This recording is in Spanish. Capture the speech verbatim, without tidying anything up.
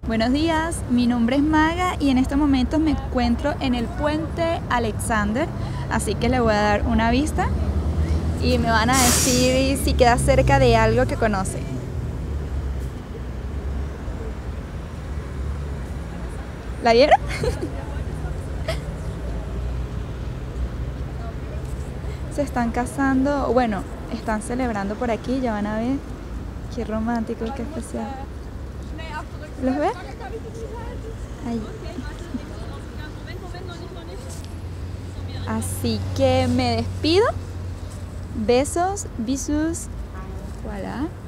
Buenos días, mi nombre es Maga y en estos momentos me encuentro en el puente Alexander, así que le voy a dar una vista y me van a decir si queda cerca de algo que conoce. ¿La vieron? Se están casando, bueno, están celebrando por aquí, ya van a ver. Qué romántico, qué especial. ¿Los ven? Ahí. Así que me despido. Besos, bisous. Voilà.